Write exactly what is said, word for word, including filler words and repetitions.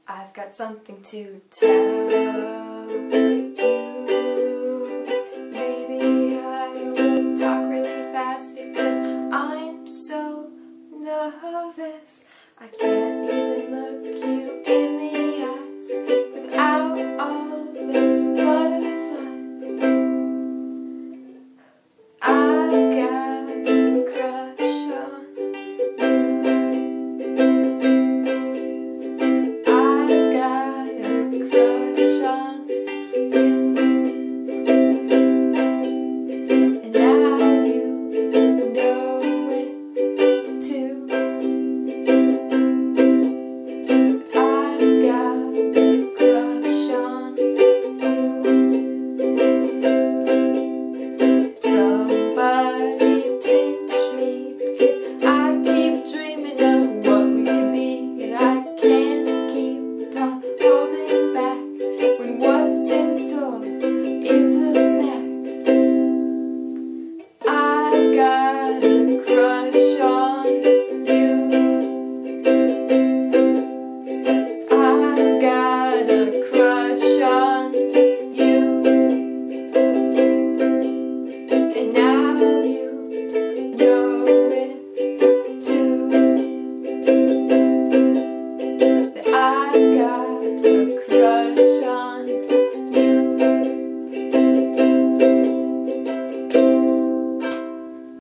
I've got something to tell you. Maybe I will talk really fast because I'm so nervous. I can't